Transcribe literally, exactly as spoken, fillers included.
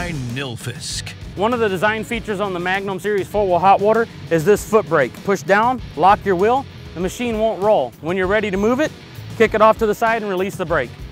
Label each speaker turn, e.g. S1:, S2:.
S1: by Nilfisk.
S2: One of the design features on the Magnum Series four wheel hot water is this foot brake. Push down, lock your wheel, the machine won't roll. When you're ready to move it, kick it off to the side and release the brake.